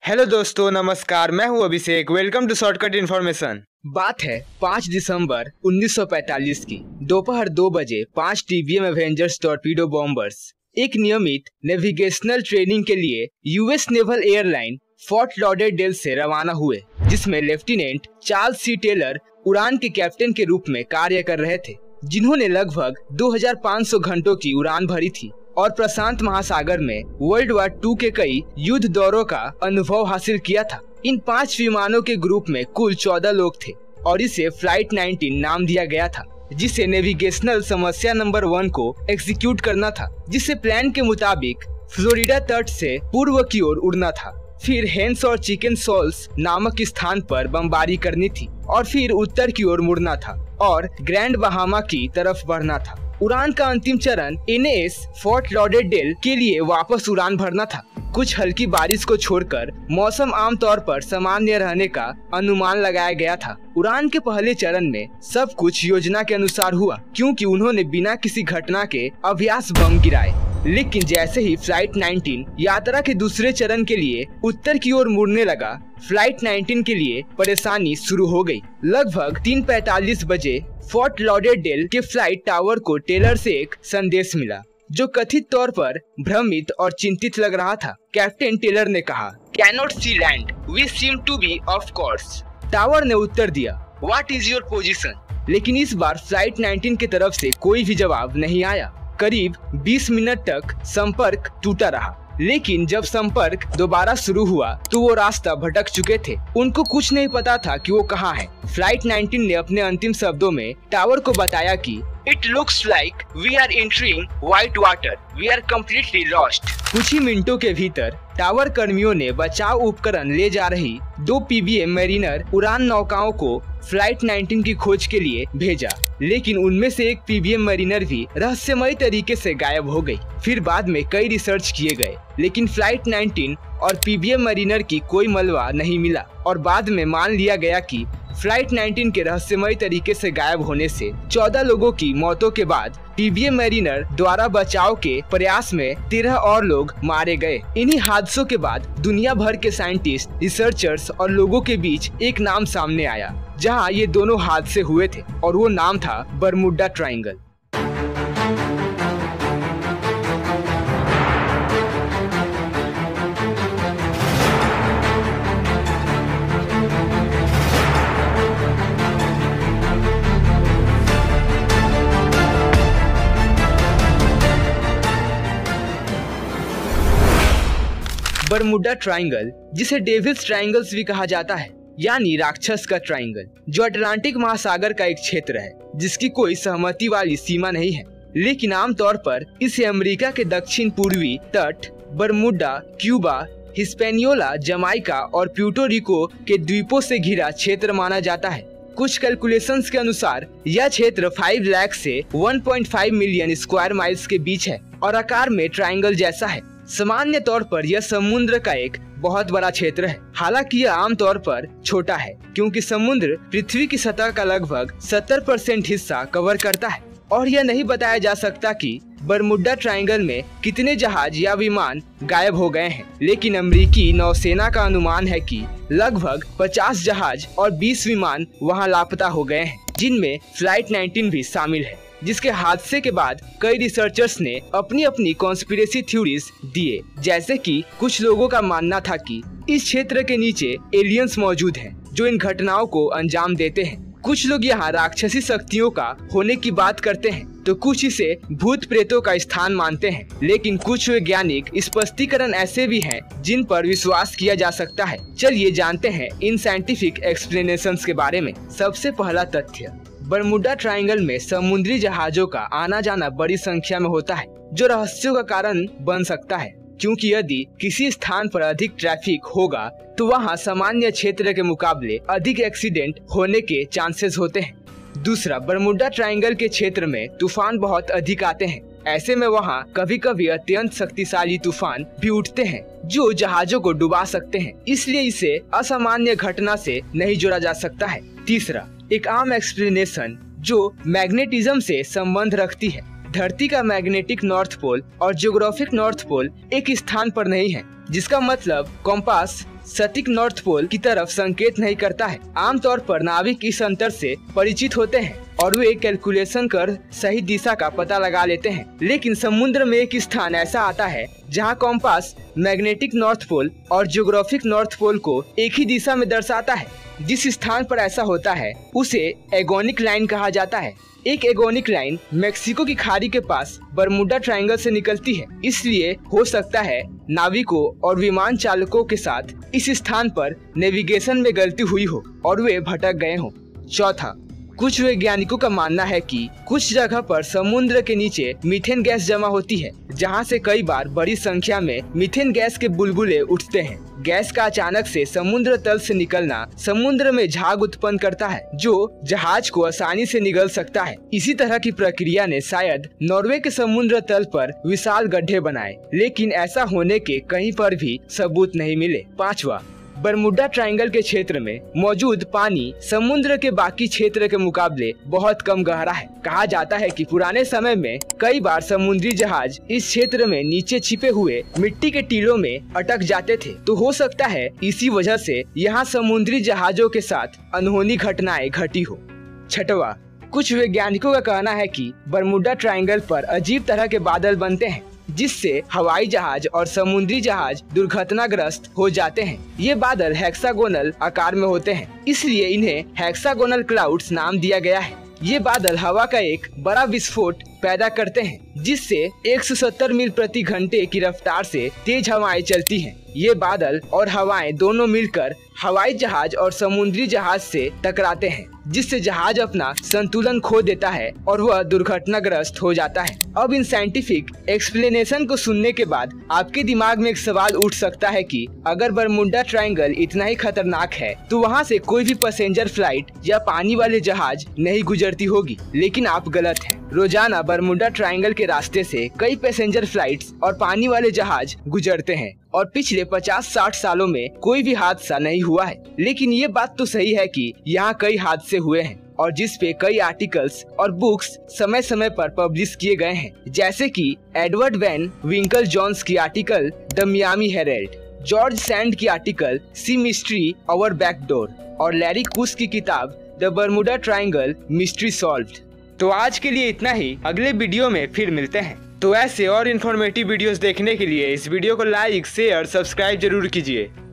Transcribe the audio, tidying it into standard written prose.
Hello दोस्तों, नमस्कार। मैं हूं Abhishek. Welcome to shortcut information. बात है 5 दिसंबर 1945 की। दोपहर 2 बजे 5 टीबीएम एवेंजर्स टॉर्पीडो बॉम्बर्स एक नियमित नेविगेशनल ट्रेनिंग के लिए US naval airline fort Lauderdale से रवाना हुए, जिसमें लेफ्टिनेंट चार्ल्स सी टेलर उड़ान के कैप्टन के रूप में कार्य कर रहे थे, जिन्होंने लगभग 2500 घंटों की उड़ान भरी थी और प्रशांत महासागर में वर्ल्ड वार 2 के कई युद्ध दौरों का अनुभव हासिल किया था। इन 5 विमानों के ग्रुप में कुल 14 लोग थे और इसे फ्लाइट 19 नाम दिया गया था, जिसे नेविगेशनल समस्या नंबर 1 को एग्जीक्यूट करना था, जिसे प्लान के मुताबिक फ्लोरिडा तट से पूर्व की ओर उड़ना था, फिर हेंस और चिकन सॉल्स नामक स्थान पर बमबारी करनी थी और फिर उत्तर की ओर मुड़ना था और ग्रैंड बहामा की तरफ बढ़ना था। उड़ान का अंतिम चरण एनएएस फोर्ट लॉडेरडेल के लिए वापस उड़ान भरना था। कुछ हल्की बारिश को छोड़कर मौसम आमतौर पर सामान्य रहने का अनुमान लगाया गया था। उड़ान के पहले चरण में सब कुछ योजना के अनुसार हुआ, क्योंकि उन्होंने बिना किसी घटना के अभ्यास बम गिराए। लेकिन जैसे ही फ्लाइट 19 यात्रा के दूसरे चरण के लिए उत्तर की ओर मुड़ने लगा, फ्लाइट 19 के लिए परेशानी शुरू हो गई। लगभग 3:45 बजे फोर्ट लॉडेरडेल के फ्लाइट टावर को टेलर से एक संदेश मिला, जो कथित तौर पर भ्रमित और चिंतित लग रहा था। कैप्टन टेलर ने कहा, "cannot see land, we seem to be off course." Tower ने उत्तर दिया, "व्हाट इज योर पोजीशन?" लेकिन इस बार फ्लाइट 19 की तरफ से कोई भी जवाब नहीं आया। करीब 20 मिनट तक संपर्क टूटा रहा, लेकिन जब संपर्क दोबारा शुरू हुआ तो वो रास्ता भटक चुके थे। उनको कुछ नहीं पता था कि वो कहाँ है। फ्लाइट 19 ने अपने अंतिम शब्दों में टावर को बताया कि "It looks like we are entering white water. We are completely lost." कुछ ही मिनटों के भीतर टावर कर्मियों ने बचाव उपकरण ले जा रही 2 पीबीएम मैरिनर उड़ान नौकाओं को फ्लाइट 19 की खोज के लिए भेजा, लेकिन उनमें से एक पीबीएम मैरिनर भी रहस्यमय तरीके से गायब हो गई। फिर बाद में कई रिसर्च किए गए, लेकिन फ्लाइट 19 और पीबीएम मैरिनर की कोई मलबा नहीं मिला और बाद में मान लिया गया कि फ्लाइट 19 के रहस्यमय तरीके से गायब होने से 14 लोगों की मौतों के बाद पीबीएम मैरिनर द्वारा बचाव के प्रयास में 13 और लोग मारे गए। इन्हीं हादसों के बाद दुनिया भर के साइंटिस्ट, रिसर्चर्स और लोगों के बीच एक नाम सामने आया जहां ये दोनों हादसे हुए थे, और वो नाम था बरमुडा ट्रायंगल। बरमुडा ट्रायंगल, जिसे डेविल्स ट्रायंगल्स भी कहा जाता है, यानी राक्षस का ट्रायंगल, जो अटलांटिक महासागर का एक क्षेत्र है जिसकी कोई सहमति वाली सीमा नहीं है, लेकिन आमतौर पर इसे अमेरिका के दक्षिण पूर्वी तट, बरमुडा, क्यूबा, हिस्पैनियोला, जमाइका और प्यूर्टो रिको के द्वीपों से घिरा क्षेत्र माना जाता है। कुछ कैलकुलेशंस के अनुसार यह क्षेत्र 5 लाख से 1.5 मिलियन स्क्वायर माइल्स के बीच है और आकार में ट्रायंगल जैसा है। सामान्य तौर पर यह समुद्र का एक बहुत बड़ा क्षेत्र है, हालांकि यह आमतौर पर छोटा है, क्योंकि समुद्र पृथ्वी की सतह का लगभग 70% हिस्सा कवर करता है। और यह नहीं बताया जा सकता कि बरमुडा ट्रायंगल में कितने जहाज या विमान गायब हो गए हैं, लेकिन अमेरिकी नौसेना का अनुमान है कि लगभग 50 जहाज और 20 विमान वहां लापता हो गए हैं, जिनमें फ्लाइट 19 भी शामिल है, जिसके हादसे के बाद कई रिसर्चर्स ने अपनी अपनी कॉन्स्पिरेसी थ्योरीज दिए, जैसे कि कुछ लोगों का मानना था कि इस क्षेत्र के नीचे एलियंस मौजूद हैं जो इन घटनाओं को अंजाम देते हैं। कुछ लोग यहाँ राक्षसी शक्तियों का होने की बात करते हैं, तो कुछ इसे भूत प्रेतों का स्थान मानते हैं, लेकिन कुछ वैज्ञानिक स्पष्टीकरण ऐसे भी हैं जिन पर विश्वास किया जा सकता है। चलिए जानते हैं इन साइंटिफिक एक्सप्लेनेशंस के बारे में। सबसे पहला तथ्य, बरमुडा ट्रायंगल में समुद्री जहाजों का आना जाना बड़ी संख्या में होता है, जो रहस्यों का कारण बन सकता है, क्योंकि यदि किसी स्थान पर अधिक ट्रैफिक होगा तो वहां सामान्य क्षेत्र के मुकाबले अधिक एक्सीडेंट होने के चांसेस होते हैं। दूसरा, बरमुडा ट्रायंगल के क्षेत्र में तूफान बहुत अधिक आते हैं। ऐसे में वहां कभी कभी अत्यंत शक्तिशाली तूफान भी उठते हैं जो जहाजों को डुबा सकते हैं, इसलिए इसे असामान्य घटना से नहीं जोड़ा जा सकता है। तीसरा, एक आम एक्सप्लेनेशन जो मैग्नेटिज्म से संबंध रखती है। धरती का मैग्नेटिक नॉर्थ पोल और ज्योग्राफिक नॉर्थ पोल एक स्थान पर नहीं है, जिसका मतलब कॉम्पास सटीक नॉर्थ पोल की तरफ संकेत नहीं करता है। आमतौर पर नाविक इस अंतर से परिचित होते हैं और वे कैलकुलेशन कर सही दिशा का पता लगा लेते हैं। लेकिन समुद्र में एक स्थान ऐसा आता है जहां कॉम्पास मैग्नेटिक नॉर्थ पोल और जियोग्राफिक नॉर्थ पोल को एक ही दिशा में दर्शाता है। जिस स्थान पर ऐसा होता है उसे एगोनिक लाइन कहा जाता है। एक एगोनिक लाइन मेक्सिको की खाड़ी के पास बरमुडा ट्रायंगल से निकलती है, इसलिए हो सकता है नाविकों और विमान चालकों के साथ इस स्थान पर नेविगेशन में गलती हुई हो और वे भटक गए हों। चौथा, कुछ वैज्ञानिकों का मानना है कि कुछ जगह पर समुद्र के नीचे मीथेन गैस जमा होती है, जहां से कई बार बड़ी संख्या में मीथेन गैस के बुलबुले उठते हैं। गैस का अचानक से समुद्र तल से निकलना समुद्र में झाग उत्पन्न करता है, जो जहाज को आसानी से निगल सकता है। इसी तरह की प्रक्रिया ने शायद नॉर्वे के समुद्र तल पर विशाल गड्ढे बनाए, लेकिन ऐसा होने के कहीं पर भी सबूत नहीं मिले। पांचवा, बरमुडा ट्रायंगल के क्षेत्र में मौजूद पानी समुद्र के बाकी क्षेत्र के मुकाबले बहुत कम गहरा है। कहा जाता है कि पुराने समय में कई बार समुद्री जहाज इस क्षेत्र में नीचे छिपे हुए मिट्टी के टीलों में अटक जाते थे, तो हो सकता है इसी वजह से यहाँ समुद्री जहाजों के साथ अनहोनी घटनाएं घटी हो। छठवां, कुछ वैज्ञानिकों का कहना है कि बरमुडा ट्रायंगल पर अजीब तरह के बादल बनते हैं, जिससे हवाई जहाज और समुद्री जहाज दुर्घटनाग्रस्त हो जाते हैं। ये बादल हेक्सागोनल आकार में होते हैं, इसलिए इन्हें हेक्सागोनल क्लाउड्स नाम दिया गया है। ये बादल हवा का एक बड़ा विस्फोट पैदा करते हैं, जिससे 170 मील प्रति घंटे की रफ्तार से तेज हवाएं चलती हैं। ये बादल और हवाएं दोनों मिलकर हवाई जहाज और समुद्री जहाज से टकराते हैं, जिससे जहाज अपना संतुलन खो देता है और वह दुर्घटनाग्रस्त हो जाता है। अब इन साइंटिफिक एक्सप्लेनेशन को सुनने के बाद आपके दिमाग में एक सवाल उठ सकता है कि अगर बरमुडा ट्रायंगल इतना ही खतरनाक है तो वहाँ से कोई भी पैसेंजर फ्लाइट या पानी वाले जहाज नहीं गुजरती होगी। लेकिन आप गलत हैं। रोजाना बरमुडा ट्रायंगल के रास्ते से कई पैसेंजर फ्लाइट्स और पानी वाले जहाज गुजरते हैं और पिछले 50-60 सालों में कोई भी हादसा नहीं हुआ है। लेकिन ये बात तो सही है कि यहाँ कई हादसे हुए हैं और जिस पे कई आर्टिकल्स और बुक्स समय समय पर पब्लिश किए गए हैं, जैसे कि एडवर्ड वैन विंकल जॉन्स की article the Miami Herald, George Sand की article sea mystery our backdoor और लैरी कुश की किताब the Bermuda triangle mystery solved. तो आज के लिए इतना ही, अगले वीडियो में फिर मिलते हैं। तो ऐसे और इन्फॉर्मेटिव वीडियोस देखने के लिए इस वीडियो को लाइक, शेयर, सब्सक्राइब जरूर कीजिए।